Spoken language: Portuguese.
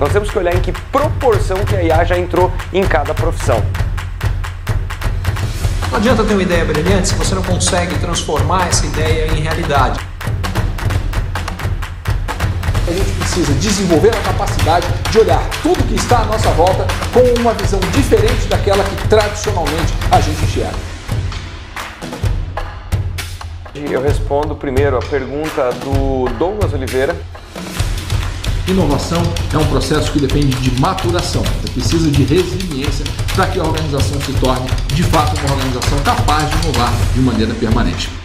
Nós temos que olhar em que proporção que a IA já entrou em cada profissão. Não adianta ter uma ideia brilhante se você não consegue transformar essa ideia em realidade. A gente precisa desenvolver a capacidade de olhar tudo que está à nossa volta com uma visão diferente daquela que tradicionalmente a gente enxerga. Eu respondo primeiro a pergunta do Douglas Oliveira. Inovação é um processo que depende de maturação. Você precisa de resiliência para que a organização se torne, de fato, uma organização capaz de inovar de maneira permanente.